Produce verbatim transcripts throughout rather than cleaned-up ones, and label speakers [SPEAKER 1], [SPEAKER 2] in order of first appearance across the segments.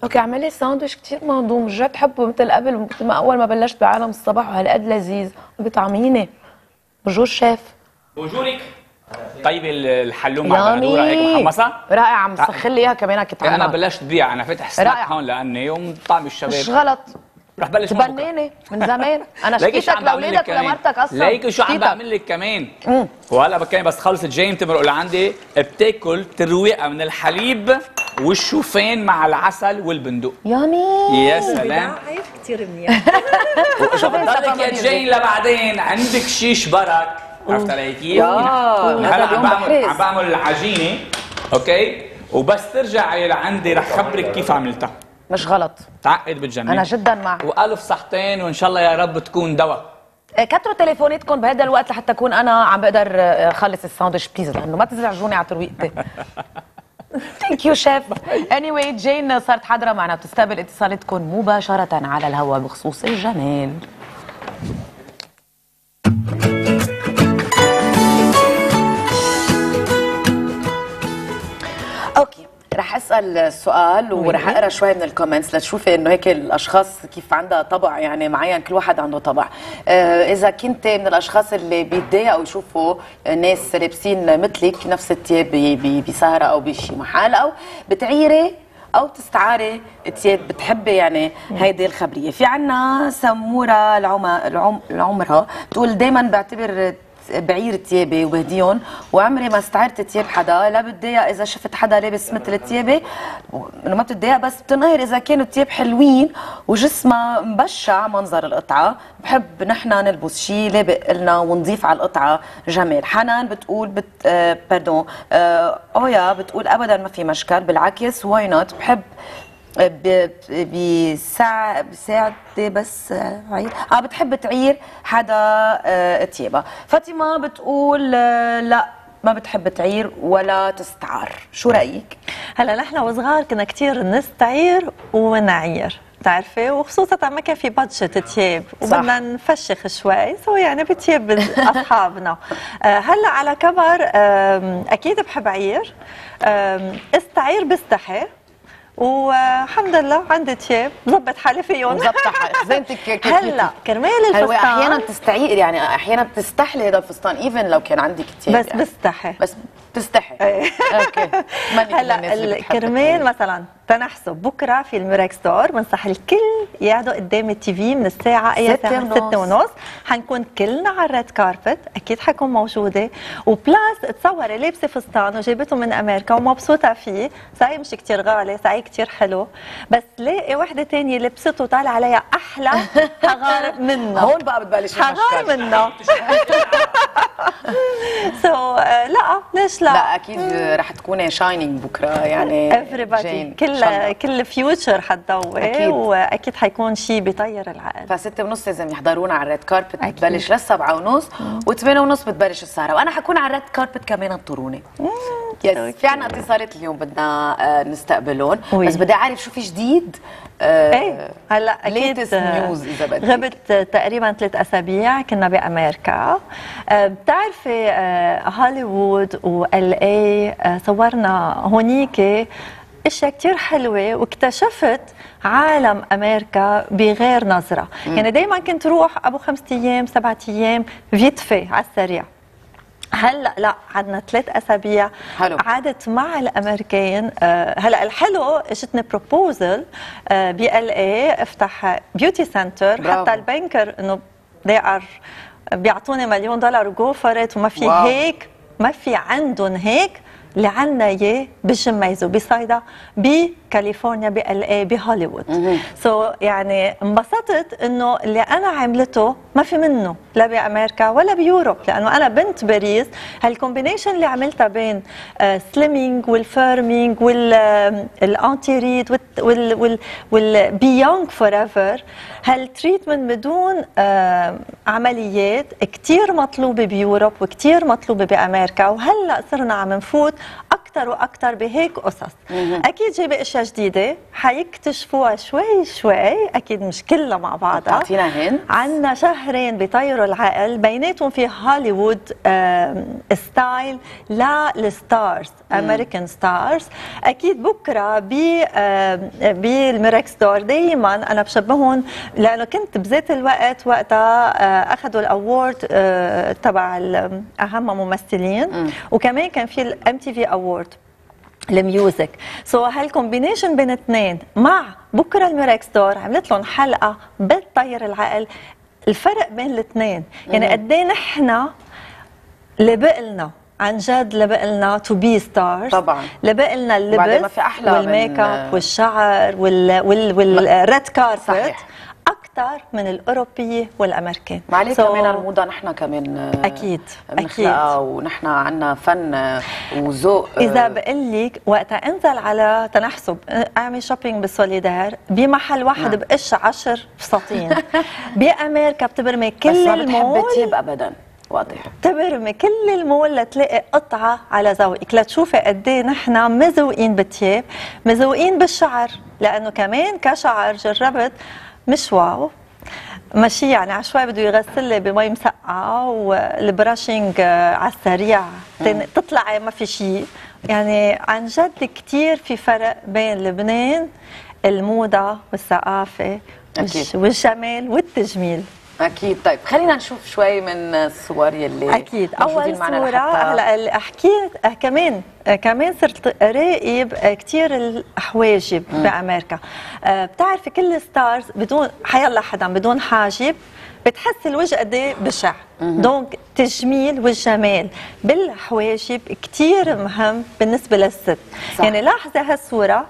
[SPEAKER 1] اوكي، اعملي ساندويتش كثير مهضوم، رجعت بحبه مثل قبل، مثل ما اول ما بلشت بعالم الصباح، وهالقد لذيذ وبيطعميني. بونجور شيف.
[SPEAKER 2] بونجورك. طيب الحلوم مع بندوره هيك محمصه؟
[SPEAKER 1] رائعه، مسخن لي اياها كمان كنت
[SPEAKER 2] انا بلشت بيع، انا فاتح سناك هون لاني يوم طعم الشباب
[SPEAKER 1] مش غلط.
[SPEAKER 2] رح بلش
[SPEAKER 1] تبنيني من زمان. انا شكيتك لاولادك ولمرتك اصلا.
[SPEAKER 2] ليكي شو عم بعمل لك كمان. مم. وهلا بكاني بس خلصت جاي تمرق لعندي بتاكل ترويقه من الحليب والشوفان مع العسل والبندق.
[SPEAKER 1] يامي
[SPEAKER 2] يا سلام
[SPEAKER 3] كثير منيح.
[SPEAKER 2] شو بضلك يا جاي لبعدين عندك شيش برك، عرفت علي كيف؟ هلا عم بعمل عم بعمل العجينه اوكي، وبس ترجعي لعندي رح خبرك كيف عملتها.
[SPEAKER 1] مش غلط،
[SPEAKER 2] تعقد بتجنن.
[SPEAKER 1] انا جدا مع
[SPEAKER 2] والف صحتين، وان شاء الله يا رب تكون دواء.
[SPEAKER 1] كتروا تليفوناتكم بهذا الوقت لحتى اكون انا عم بقدر اخلص الساندويتش بليز، لانه ما تزعجوني على ترويقتي. ثانك يو شيف. اني واي جين صارت حاضره معنا بتستقبل اتصالاتكم مباشره على الهواء بخصوص الجمال. اوكي، رح اسال سؤال ورح اقرا شوي من الكومنتس لتشوفي انه هيك الاشخاص كيف عندها طبع يعني معين، كل واحد عنده طبع. آه اذا كنت من الاشخاص اللي بيتضايقوا يشوفوا ناس لابسين مثلك نفس الثياب بسهره او بشي محل، او بتعيري او تستعاري ثياب بتحبي يعني هيدي الخبريه. في عنا سموره العم... العمره بتقول دائما بعتبر بعير ثيابي وبهديهم، وعمري ما استعرت ثياب حدا، لا بتضايق اذا شفت حدا لابس مثل ثيابي، انه ما بتضايق، بس بتنقهر اذا كانوا الثياب حلوين وجسمها مبشع منظر القطعه. بحب نحن نلبس شيء لابق لنا ونضيف على القطعه جمال. حنان بتقول بت آه باردون آه اويا بتقول ابدا ما في مشكل، بالعكس واي نوت، بحب بساعد بساعدتي بس عير اه بتحب تعير حدا آه تيابها. فاطمه بتقول آه لا ما بتحب تعير ولا تستعار. شو رايك؟
[SPEAKER 3] هلا نحن وصغار كنا كثير نستعير ونعير، بتعرفي، وخصوصا ما كان في بادجت تياب وبدنا نفشخ شوي، سو يعني بتياب اصحابنا. آه هلا على كبر اكيد بحب عير، استعير بستحي، والحمد لله عندي ثياب بظبط حالي فيهم.
[SPEAKER 1] مظبطه زينتك.
[SPEAKER 3] هلا كرمال الفستان
[SPEAKER 1] احيانا بتستعير، يعني احيانا بتستحلي هذا الفستان ايفن لو كان عندك ثياب،
[SPEAKER 3] بس يعني بستحي
[SPEAKER 1] بس بتستحي. اوكي.
[SPEAKER 3] هلا كرمال مثلا تنحسب بكره في الميراك ستور بنصح الكل يقعدوا قدام التي في من الساعه اي ساعه ستة ونص، حنكون كلنا على الريد كاربت، اكيد حكون موجوده، وبلاس تصوري لابسه فستان وجايبته من امريكا ومبسوطه فيه، صحيح مش كثير غالي، صحيح كثير حلو، بس لاقي وحده ثانيه لبسته وطالع عليها احلى، حغار منها.
[SPEAKER 1] هون بقى بتبلش
[SPEAKER 3] حغار منها. سو لا ليش لا؟
[SPEAKER 1] لا اكيد رح تكوني شاينينج بكره يعني.
[SPEAKER 3] everybody كل كل فيوتشر حتضوي، واكيد حيكون شيء بيطير العقل.
[SPEAKER 1] فستة ونص لازم يحضرونا على الريد كاربت، بتبلش للسبعة ونص، وثمانية ونص بتبلش السهره، وانا حكون على الريد كاربت كمان انطروني. يس. في عنا اتصالات اليوم بدنا نستقبلهم، بس بدي اعرف شو في جديد.
[SPEAKER 3] ايه هلا اكيد
[SPEAKER 1] نيوز اذا بدك.
[SPEAKER 3] غبت تقريبا ثلاث اسابيع كنا بامريكا. بتعرفي هوليوود وال اي صورنا هونيك اشياء كثير حلوه، واكتشفت عالم امريكا بغير نظره. م. يعني دائما كنت روح ابو خمسة ايام سبعة ايام فيتفي على السريع. هلا لا عندنا ثلاث اسابيع.
[SPEAKER 1] حلو.
[SPEAKER 3] قعدت مع الامريكان. آه هلا الحلو اجتني بروبوزل آه بال اي افتح بيوتي سنتر، حتى البنكر انه they are بيعطوني مليون دولار وجو فورت، وما في واو. هيك ما في عندهم هيك اللي عنا اياه بالجميزو بصيدا بكاليفورنيا بال اي بهوليوود. سو so يعني انبسطت انه اللي انا عملته ما في منه لا بامريكا ولا بيوروب، لانه انا بنت باريس. هالكومبينيشن اللي عملتها بين سليمينج والفيرمينج والانتي ريد والبي يونغ فور ايفر، هالتريتمنت بدون عمليات كثير مطلوبه بيوروب وكثير مطلوبه بامريكا، وهلا صرنا عم نفوت اكثر واكثر بهيك قصص. اكيد جايبه اشياء جديده حيكتشفوها شوي شوي، اكيد مش كلها مع بعضها.
[SPEAKER 1] تعطينا هند.
[SPEAKER 3] عندنا شهرين بيطيروا العقل، بيناتهم في هوليوود ستايل للستارز، امريكان ستارز. اكيد بكره ب بالميركس دور دائما انا بشبههم، لانه كنت بذات الوقت وقتها اخذوا الاوورد تبع اهم ممثلين، وكمان كان في الام تي في اوورد الميوزك. سو so, هالكومبينيشن بين اثنين مع بكره الميركس دور عملت لهم حلقه بتطير العقل. الفرق بين الاثنين يعني قد ايه نحن لبقلنا عن جد، لبقلنا تو بي ستارز
[SPEAKER 1] طبعا،
[SPEAKER 3] لبقلنا اللبس والميك اب والشعر والريد كاربت اكثر من الاوروبيه والامريكان.
[SPEAKER 1] ما عليه so, كمان الموضه نحن كمان
[SPEAKER 3] اكيد اكيد
[SPEAKER 1] ونحن عندنا فن وذوق.
[SPEAKER 3] اذا بقول لك وقتها انزل على تنحسب اعمل شوبينج بالسوليدار بمحل واحد نعم. بقش عشر فساتين. بامريكا بتبرمي كل
[SPEAKER 1] بس ما
[SPEAKER 3] المول،
[SPEAKER 1] بتحب تياب ابدا، واضح
[SPEAKER 3] تبرمي كل المول لتلاقي قطعه على ذوقك، لتشوفي قد ايه نحن مذوقين بالثياب، مذوقين بالشعر، لانه كمان كشعر جربت مش واو ماشي يعني عشوائي، بده يغسل لي بمي مسقعه والبراشنج على السريع تطلعي ما في شيء. يعني عن جد كثير في فرق بين لبنان، الموضه والثقافه والجمال والتجميل.
[SPEAKER 1] اكيد. طيب خلينا نشوف شوي من الصور يلي
[SPEAKER 3] اكيد. اول صوره هلا حكيت كمان كمان صرت راقب كثير الحواجب بامريكا. أه بتعرفي كل ستارز بدون حيلا حدا بدون حاجب بتحسي الوجه قد ايه بشع. دونك تجميل والجمال بالحواجب كثير مهم بالنسبه للست. صح. يعني لاحظي هالصوره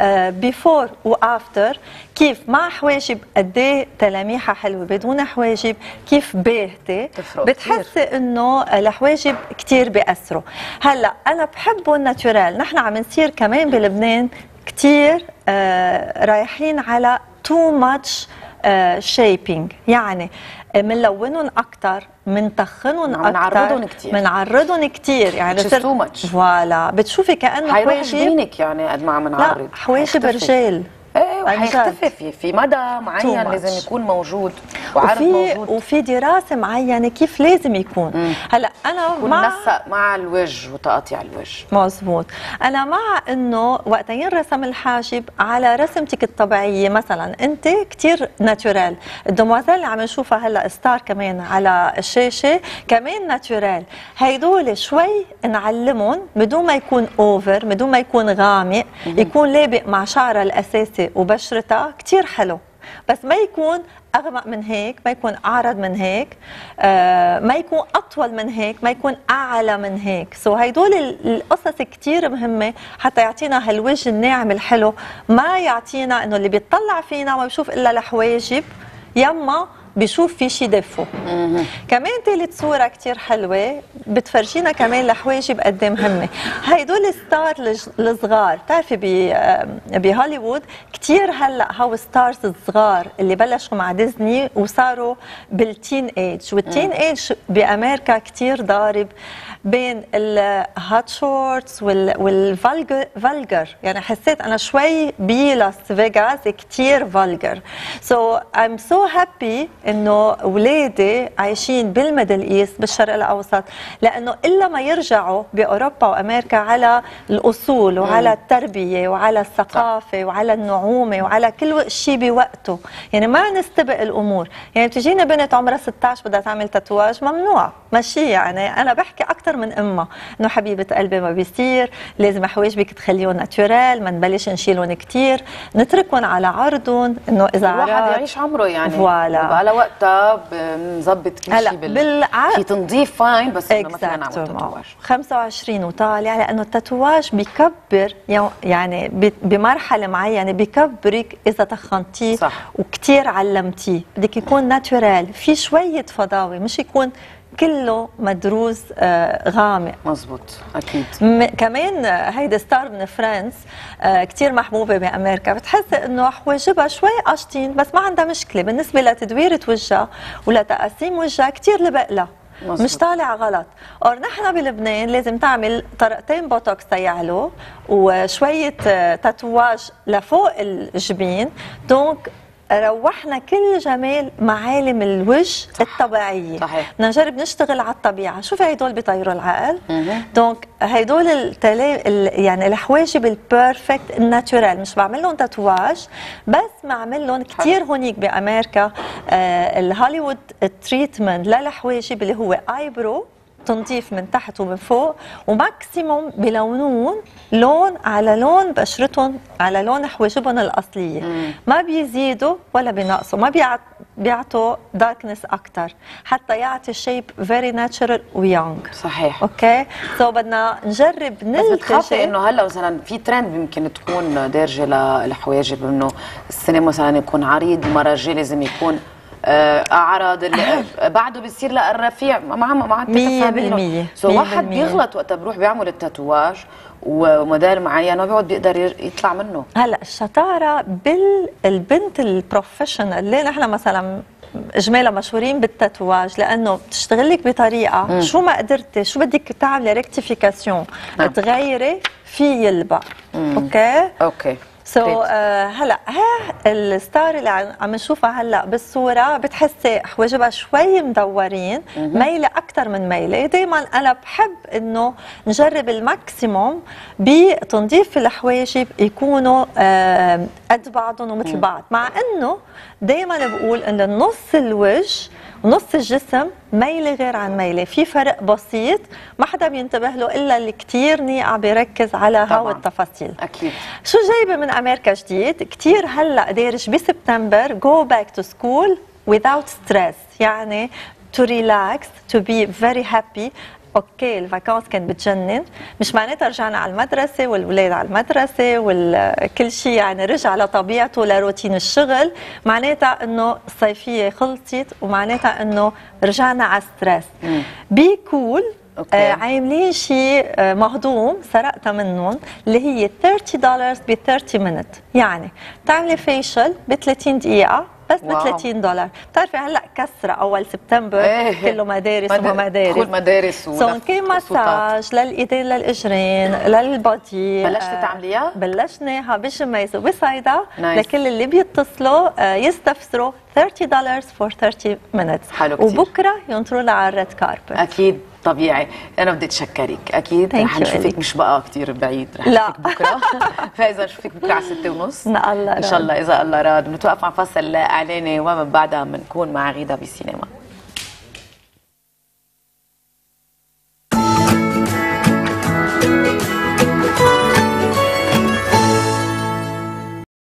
[SPEAKER 3] بيفور وافتر، كيف مع حواجب قد ايه تلاميحها حلوه، بدون حواجب كيف باهته، بتحسي انه الحواجب كثير بيأثروا. هلا انا بحبه الناتورال، نحن عم نصير كمان بلبنان كثير آه رايحين على تو ماتش شيبينج، يعني منلونهم اكثر، منطخنهم اكثر،
[SPEAKER 1] منعرضهم كثير
[SPEAKER 3] منعرضهم كثير يعني
[SPEAKER 1] صرت
[SPEAKER 3] فوالا بتشوفي كانه
[SPEAKER 1] حواجب بينك يعني قد ما عم نعرض.
[SPEAKER 3] لا حواجب رجال
[SPEAKER 1] ايه وحيختفي في في مدى معين لازم يكون موجود وعرض موجود،
[SPEAKER 3] وفي دراسه معينه كيف لازم يكون. مم. هلا انا
[SPEAKER 1] مع نسق مع الوجه وتقاطيع الوجه.
[SPEAKER 3] مزبوط. انا مع انه وقت ينرسم الحاجب على رسمتك الطبيعيه، مثلا انت كثير ناتورال، الدموازيل اللي عم نشوفها هلا ستار كمان على الشاشه كمان ناتورال، هيدول شوي نعلمهم بدون ما يكون اوفر، بدون ما يكون غامق، مم. يكون لابق مع شعرها الاساسي وبشرتها كتير حلو، بس ما يكون أغمق من هيك، ما يكون أعرض من هيك، آه ما يكون أطول من هيك، ما يكون أعلى من هيك. سو هيدول القصص كتير مهمة حتى يعطينا هالوجه الناعم الحلو، ما يعطينا إنه اللي بيطلع فينا ما بيشوف إلا الحواجب، يما بيشوف في شي دفو. كمان ثالث صورة كتير حلوة بتفرجينا كمان الحواجب قد ايه مهمة. هيدول ستار الصغار، بتعرفي بهوليوود كتير هلا هاو ستارز الصغار اللي بلشوا مع ديزني وصاروا بالتين ايج، والتين ايج بامريكا كتير ضارب بين الهات شورتس والفالجر. يعني حسيت انا شوي بلاس فيغاس كتير فالجر. سو ايم سو هابي انه اولادي عايشين بالميدل ايست بالشرق الاوسط، لانه الا ما يرجعوا باوروبا وامريكا على الاصول وعلى التربيه وعلى الثقافه وعلى النعومه وعلى كل شيء بوقته. يعني ما نستبق الامور. يعني بتجينا بنت عمرها ستة عشر بدها تعمل تاتواج، ممنوع ماشي. يعني انا بحكي اكثر من امها انه حبيبه قلبي ما بيصير، لازم حواجبك تخليهم ناتورال، ما نبلش نشيلهم كثير، نتركهم على عرضهم، انه اذا
[SPEAKER 1] الواحد يعيش عمره يعني
[SPEAKER 3] فوالا
[SPEAKER 1] على وقتها بنظبط كل شيء بال... بالع... في تنظيف فاين، بس انه ما فينا نعمل تاتواج
[SPEAKER 3] خمسة وعشرين وطالع، لانه التاتواج بيكبر يعني بمرحله معينه بيكبرك اذا تخنتيه وكثير علمتيه. بدك يكون ناتورال، في شويه فضاوه، مش يكون كله مدروس آه غامق.
[SPEAKER 1] مزبوط اكيد.
[SPEAKER 3] كمان هيدا ستار من فرانس آه كثير محبوبه بامريكا، بتحسي انه حواجبها شوي قاشطين بس ما عندها مشكله بالنسبه لتدويره وجهها ولتقاسيم وجهها، كثير لبق لها. مش طالع غلط. اور نحن بلبنان لازم تعمل طرقتين بوتوكس تيعلو وشويه تاتواج لفوق الجبين، دونك روحنا كل جمال معالم الوجه الطبيعيه.
[SPEAKER 1] صحيح.
[SPEAKER 3] بدنا نجرب نشتغل على الطبيعه. شوفي هدول بيطيروا العقل. دونك هدول التلا... يعني الحواجب البيرفكت الناتشورال، مش بعمل لهم تاتواج بس بعمل لهم كثير. هونيك بامريكا آه الهوليوود تريتمنت للحواجب اللي هو ايبرو، تنظيف من تحت ومن فوق، وماكسيموم بلونون لون على لون بشرتهم، على لون حواجبهم الاصليه. مم. ما بيزيدوا ولا بينقصوا، ما بيعط بيعطوا داركنس اكثر، حتى يعطي الشيب فيري ناتشرال ويونغ.
[SPEAKER 1] صحيح.
[SPEAKER 3] اوكي سو so بدنا نجرب نلتجي.
[SPEAKER 1] بس بتخافي انه هلا مثلا في ترند يمكن تكون دارجه للحواجب، انه السنه مثلا يكون عريض، المره الجايه لازم يكون اعراض اللي بعده بيصير للرفيع مع مع
[SPEAKER 3] مية بالمية.
[SPEAKER 1] سو واحد بيغلط وقت بروح بيعمل التاتواج وموديل معين ما بيقعد بيقدر يطلع منه.
[SPEAKER 3] هلا الشطاره بالبنت البروفيشنال اللي نحن مثلا اجمالا مشهورين بالتاتواج، لانه بتشتغل لك بطريقه مم. شو ما قدرتي شو بدك تعملي ريكتيفيكاسيون نعم. تغيري في يلبق. مم. اوكي
[SPEAKER 1] اوكي
[SPEAKER 3] سو so, uh, هلا ها الستار اللي عم نشوفها هلا بالصوره بتحسي حواجبها شوي مدورين، ميله اكثر من ميله. دائما انا بحب انه نجرب الماكسيموم بتنظيف الحواجب يكونوا uh, قد بعضهم ومثل بعض، مع انه دائما بقول انه نص الوجه ونص الجسم ميله غير عن ميله، في فرق بسيط ما حدا بينتبه له الا اللي كثير نيقع بيركز على هاو التفاصيل.
[SPEAKER 1] اكيد.
[SPEAKER 3] شو جايبه من امريكا جديد كثير هلا دارج بسبتمبر، جو باك تو سكول without stress، يعني to relax to be very happy. اوكي الفاكانس كانت بتجنن، مش معناتها رجعنا على المدرسه والولاد على المدرسه وكل شيء يعني رجع لطبيعته لروتين الشغل، معناتها انه الصيفيه خلصت ومعناتها انه رجعنا على ستريس. بي كول cool. آه عاملين شيء آه مهضوم سرقتها منهم اللي هي ثلاثين دولار ب ثلاثين مينت، يعني بتعملي فيشل ب ثلاثين دقيقه بس ب ثلاثين دولار. بتعرفي هلا كسره اول سبتمبر ايه كله مدارس مد... وما مدارس
[SPEAKER 1] كل مدارس
[SPEAKER 3] سو كان مساج للايدين للاجرين للبادي.
[SPEAKER 1] بلشتي تعمليها؟
[SPEAKER 3] بلشناها بجميز وبصيدا لكل اللي بيتصلوا آه يستفسروا ثلاثين دولار فور ثلاثين مينتس.
[SPEAKER 1] حلو كتير.
[SPEAKER 3] وبكره ينطروا لها على الريد كاربت.
[SPEAKER 1] اكيد طبيعي. انا بدي اتشكرك، اكيد رح نشوفك مش بقى كثير بعيد، رح نشوفك بكره. فاذا نشوفك بكره على ستة ونص
[SPEAKER 3] ان الله
[SPEAKER 1] ان شاء الله اذا الله راد. بنتوقف عن فصل اعلاني ومن بعدها بنكون مع غيدا بسينما.